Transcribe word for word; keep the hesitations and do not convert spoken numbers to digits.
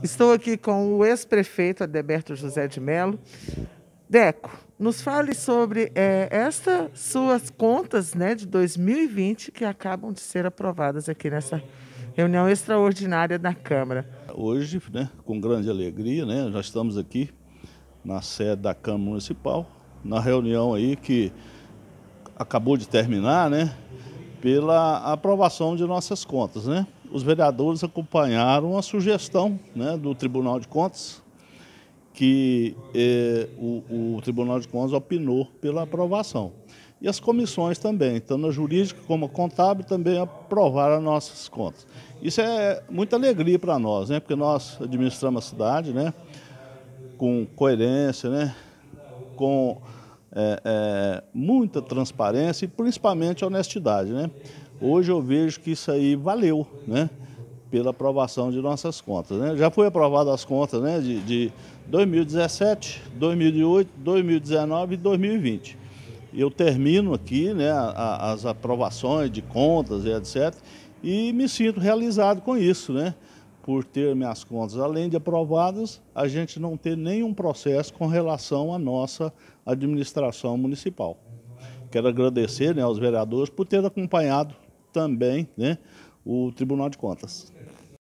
Estou aqui com o ex-prefeito Adeberto José de Mello. Deco, nos fale sobre é, estas suas contas, né, de dois mil e vinte que acabam de ser aprovadas aqui nessa reunião extraordinária da Câmara. Hoje, né, com grande alegria, né, já estamos aqui na sede da Câmara Municipal, na reunião aí que acabou de terminar, né, pela aprovação de nossas contas, né. Os vereadores acompanharam a sugestão, né, do Tribunal de Contas, que eh, o, o Tribunal de Contas opinou pela aprovação. E as comissões também, tanto a jurídica como a contábil, também aprovaram as nossas contas. Isso é muita alegria para nós, né? Porque nós administramos a cidade, né, com coerência, né, com é, é, muita transparência e principalmente honestidade, né? Hoje eu vejo que isso aí valeu, né, pela aprovação de nossas contas, né? Já foi aprovada as contas, né, de, de dois mil e dezessete, dois mil e oito, dois mil e dezenove e dois mil e vinte. Eu termino aqui, né, a, as aprovações de contas e etcétera. E me sinto realizado com isso, né? Por ter minhas contas, além de aprovadas, a gente não ter nenhum processo com relação à nossa administração municipal. Quero agradecer, né, aos vereadores por ter acompanhado também, né, o Tribunal de Contas.